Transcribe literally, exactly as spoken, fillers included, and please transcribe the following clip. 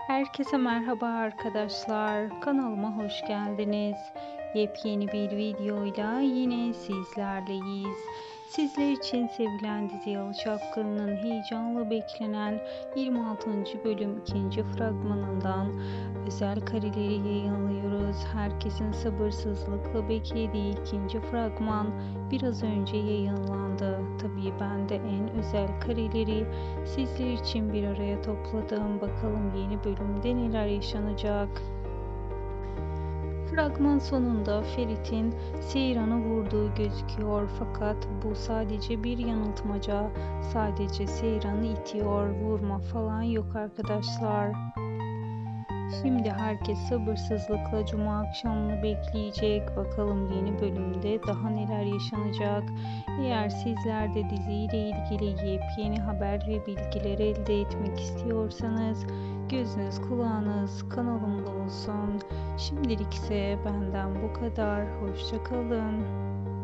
Herkese merhaba arkadaşlar. Kanalıma hoş geldiniz. Yepyeni bir videoyla yine sizlerleyiz. Sizler için sevilen dizi Yalı Çapkını'nın heyecanla beklenen yirmi altıncı bölüm ikinci fragmanından özel kareleri yayınlıyoruz. Herkesin sabırsızlıkla beklediği ikinci fragman biraz önce yayınlandı. Tabii ben de en özel kareleri sizler için bir araya topladım. Bakalım yeni bölümde neler yaşanacak. Fragman sonunda Ferit'in Seyran'ı vurduğu gözüküyor, fakat bu sadece bir yanıltmaca. Sadece Seyran'ı itiyor, vurma falan yok arkadaşlar. Şimdi herkes sabırsızlıkla Cuma akşamını bekleyecek. Bakalım yeni bölümde daha neler yaşanacak. Eğer sizler de diziyle ilgili yepyeni haber ve bilgiler elde etmek istiyorsanız gözünüz kulağınız kanalımda olsun. Şimdilik ise benden bu kadar. Hoşça kalın.